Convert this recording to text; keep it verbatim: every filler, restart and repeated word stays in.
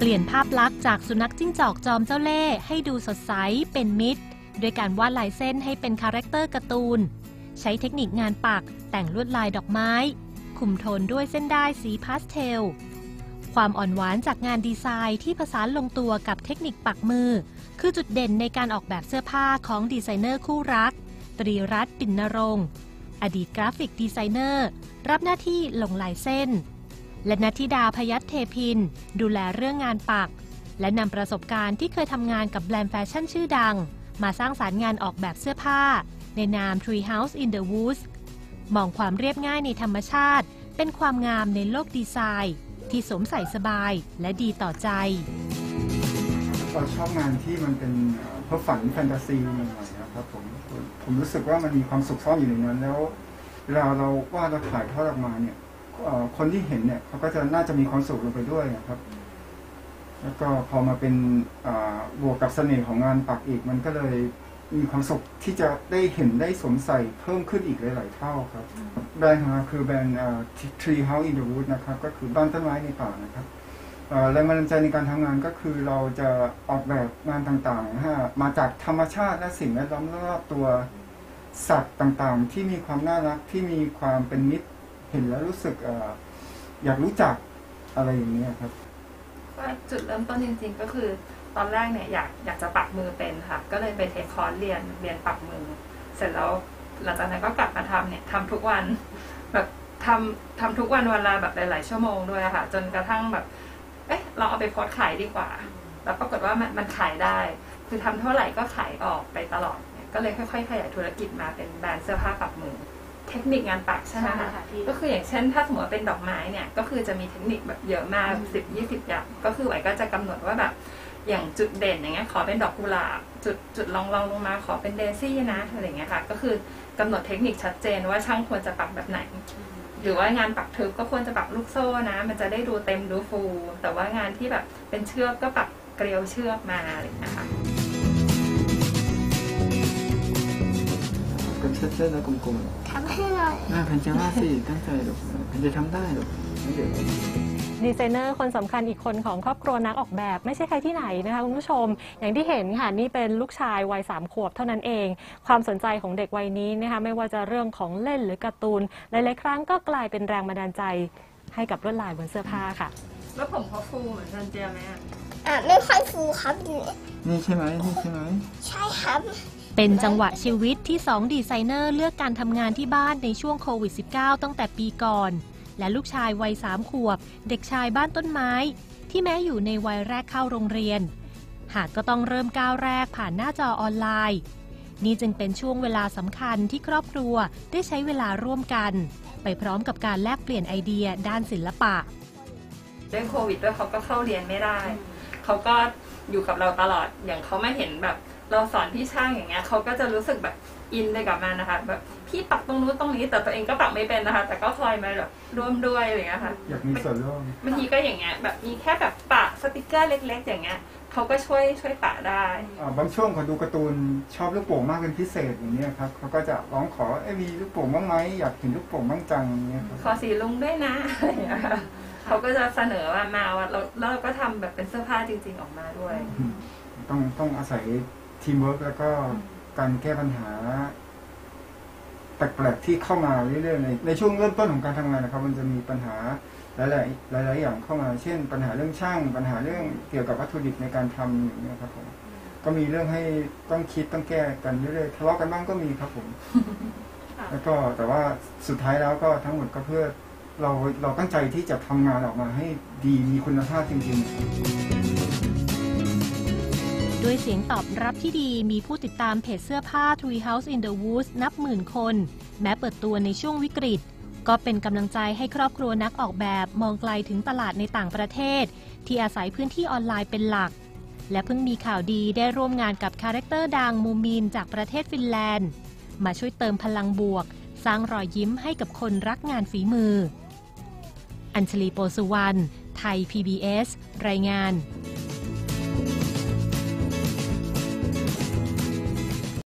ลี่ยนภาพลักษณ์จากสุนัขจิ้งจอกจอมเจ้าเล่ห์ให้ดูสดใสเป็นมิตรด้วยการวาดลายเส้นให้เป็นคาแรคเตอร์การ์ตูนใช้เทคนิคงานปักแต่งลวดลายดอกไม้คุมโทนด้วยเส้นด้ายสีพาสเทลความอ่อนหวานจากงานดีไซน์ที่ผสานลงตัวกับเทคนิคปักมือคือจุดเด่นในการออกแบบเสื้อผ้าของดีไซเนอร์คู่รักตรีรัตน์ ปิ่นนรงค์อดีตกราฟิกดีไซเนอร์รับหน้าที่ลงลายเส้นและณธิดา พยัคฆ์ เทพินดูแลเรื่องงานปักและนำประสบการณ์ที่เคยทำงานกับแบรนด์แฟชั่นชื่อดังมาสร้างสรรค์งานออกแบบเสื้อผ้าในนาม Tree House in the Woods มองความเรียบง่ายในธรรมชาติเป็นความงามในโลกดีไซน์ที่สวมใส่สบายและดีต่อใจเราชอบงานที่มันเป็นเพ้อฝันแฟนตาซีหน่อยนะครับผมผมรู้สึกว่ามันมีความสุขซ่อนอยู่ในนั้นแล้วเวลาเราวาดเราถ่ายทอดออกมาเนี่ยคนที่เห็นเนี่ยเขาก็จะน่าจะมีความสุขลงไปด้วยนะครับแล้วก็พอมาเป็นบวกกับเสน่ห์ของงานปักอีกมันก็เลยมีความสุขที่จะได้เห็นได้สวมใส่เพิ่มขึ้นอีกหลายๆเท่าครับแบรนด์ของเราคือแบรนด์ Tree House in the Woods นะครับก็คือบ้านต้นไม้ในป่านะครับแรงบันดาลใจในการทำงานก็คือเราจะออกแบบงานต่างๆมาจากธรรมชาติและสิ่งแวดล้อมรอบตัวสัตว์ต่างๆที่มีความน่ารักที่มีความเป็นมิตรเห็นแล้วรู้สึกอยากรู้จักอะไรอย่างนี้ครับก็จุดเริ่มต้นจริงๆก็คือตอนแรกเนี่ยอยากอยากจะปักมือเป็นค่ะก็เลยไปเทคคอร์สเรียนเรียนปักมือเสร็จแล้วหลังจากนั้นก็กลับมาทำเนี่ยทำทุกวันแบบทำทำทุกวันวันละแบบหลายๆชั่วโมงด้วยค่ะจนกระทั่งแบบเอ๊ะเราเอาไปโพสต์ขายดีกว่าแล้วปรากฏว่ามันมันขายได้คือทำเท่าไหร่ก็ขายออกไปตลอดเนี่ยก็เลยค่อยๆขยายธุรกิจมาเป็นแบรนด์เสื้อผ้าปักมือเทคนิคงานปักใช่ไหมคะก็คืออย่างเช่นถ้าสมมติเป็นดอกไม้เนี่ยก็คือจะมีเทคนิคแบบเยอะมากสิบยี่สิบอย่างก็คือไหวก็จะกำหนดว่าแบบอย่างจุดเด่นอย่างเงี้ยขอเป็นดอกกุหลาบจุดจุดรองรองลงมาขอเป็นเดซี่นะอะไรอย่างเงี้ยค่ะก็คือกำหนดเทคนิคชัดเจนว่าช่างควรจะปักแบบไหนหรือว่างานปักทึบก็ควรจะปักลูกโซ่นะมันจะได้ดูเต็มดูฟูแต่ว่างานที่แบบเป็นเชือกก็ปักเกลียวเชือกมาอะไรอย่างเงี้ยค่ะก็เส้นๆแล้วกลมๆทำให้หน่อยน่าพันจะว่าสิตั้งใจหรอกพันจะทำได้หรอกเดี๋ยวดีไซเนอร์คนสำคัญอีกคนของครอบครัวนักออกแบบไม่ใช่ใครที่ไหนนะคะคุณผู้ชมอย่างที่เห็นค่ะนี่เป็นลูกชายวัยสามขวบเท่านั้นเองความสนใจของเด็กวัยนี้นะคะไม่ว่าจะเรื่องของเล่นหรือการ์ตูนหลายๆครั้งก็กลายเป็นแรงบันดาลใจให้กับลวดลายบนเสื้อผ้าค่ะแล้วผมเขาฟูเหมือนซันเจียไหมอ่ะไม่ค่อยฟูครับนี่ใช่ไหมนี่ใช่ไหมใช่ครับเป็นจังหวะชีวิตที่สองดีไซเนอร์เลือกการทำงานที่บ้านในช่วงโควิด สิบเก้า ตั้งแต่ปีก่อนและลูกชายวัยสามขวบเด็กชายบ้านต้นไม้ที่แม้อยู่ในวัยแรกเข้าโรงเรียนหากก็ต้องเริ่มก้าวแรกผ่านหน้าจอออนไลน์นี่จึงเป็นช่วงเวลาสำคัญที่ครอบครัวได้ใช้เวลาร่วมกันไปพร้อมกับการแลกเปลี่ยนไอเดียด้านศิลปะด้วยโควิดด้วยเขาก็เข้าเรียนไม่ได้เขาก็อยู่กับเราตลอดอย่างเขาไม่เห็นแบบเราสอนพี่ช่างอย่างเงี้ยเขาก็จะรู้สึกแบบอินไปกับมันนะคะแบบพี่ปักตรงนู้นตรงนี้แต่ตัวเองก็ปักไม่เป็นนะคะแต่ก็คอยมาแบบร่วมด้วยอะไรเงี้ยค่ะอยากมีส่วนร่วมบางทีก็อย่างเงี้ยแบบมีแค่แบบปะสติกเกอร์เล็กๆอย่างเงี้ยเขาก็ช่วยช่วยปะได้บางช่วงเขาดูการ์ตูนชอบลูกโป่งมากเป็นพิเศษอย่างเงี้ยครับเขาก็จะร้องขอเอ้มีลูกโป่งบ้างไหมอยากเห็นลูกโป่งบ้างจังเงี้ยขอสีลุงด้วยนะอะไรเงี้ยเขาก็จะเสนอว่ามาว่าเราเราก็ทำแบบเป็นเสื้อผ้าจริงๆออกมาด้วยต้องต้องอาศัยทีมเวิร์กแล้วก็การแก้ปัญหาแปลกๆที่เข้ามาเรื่อยๆในในช่วงเริ่มต้นของการทำงานนะครับมันจะมีปัญหาหลายๆหลายๆอย่างเข้ามาเช่นปัญหาเรื่องช่างปัญหาเรื่องเกี่ยวกับวัตถุดิบในการทำอย่างนี้ครับผมก็มีเรื่องให้ต้องคิดต้องแก้กันเรื่อยๆทะเลาะกันบ้างก็มีครับผมแล้วก็แต่ว่าสุดท้ายแล้วก็ทั้งหมดก็เพื่อเราเราตั้งใจที่จะทำงานออกมาให้ดีมีคุณภาพจริงๆด้วยเสียงตอบรับที่ดีมีผู้ติดตามเพจเสื้อผ้า Tree House in the Woods นับหมื่นคนแม้เปิดตัวในช่วงวิกฤตก็เป็นกำลังใจให้ครอบครัวนักออกแบบมองไกลถึงตลาดในต่างประเทศที่อาศัยพื้นที่ออนไลน์เป็นหลักและเพิ่งมีข่าวดีได้ร่วมงานกับคาแรคเตอร์ดังมูมินจากประเทศฟินแลนด์มาช่วยเติมพลังบวกสร้างรอยยิ้มให้กับคนรักงานฝีมืออัญชลี โปสุวรรณไทย พี บี เอส รายงาน